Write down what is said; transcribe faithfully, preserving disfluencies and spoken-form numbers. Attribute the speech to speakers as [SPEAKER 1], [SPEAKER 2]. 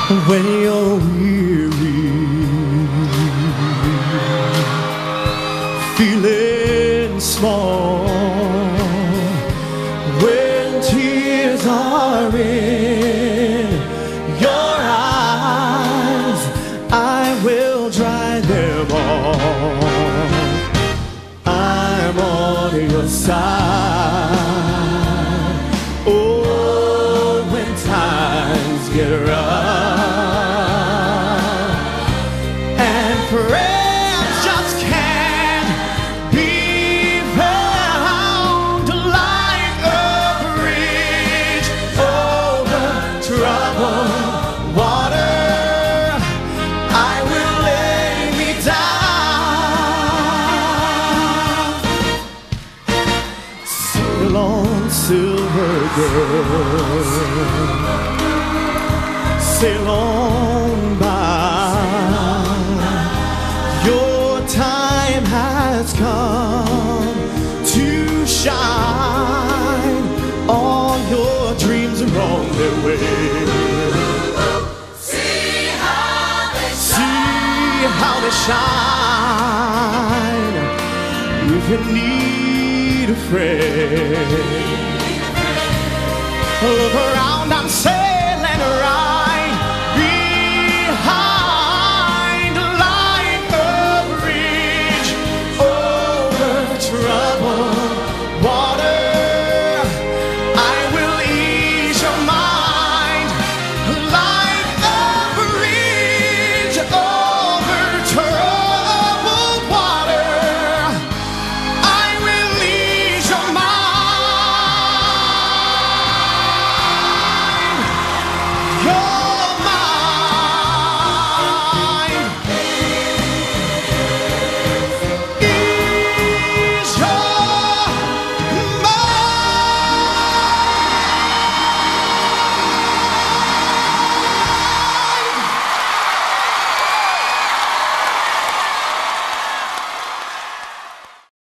[SPEAKER 1] when you're weary, feeling small, when tears are in your eyes, I will dry them all. I'm on your side. Oh, when times get rough and friends just can't be found, like a bridge over troubled water, I will lay me down. Sail on, silver girl, sail on by. Your time has come to shine. All your dreams are on their way.
[SPEAKER 2] See how they
[SPEAKER 1] See how they shine. If you need a friend,